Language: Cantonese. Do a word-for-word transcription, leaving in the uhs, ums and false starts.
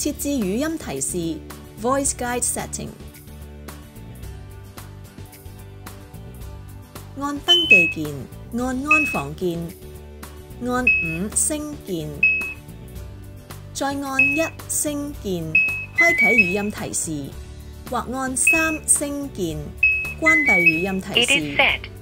設置語音提示 Voice Guide Setting。按登記鍵，按安防鍵，按五升鍵，再按一升鍵，開啟語音提示，或按三升鍵，關閉語音提示。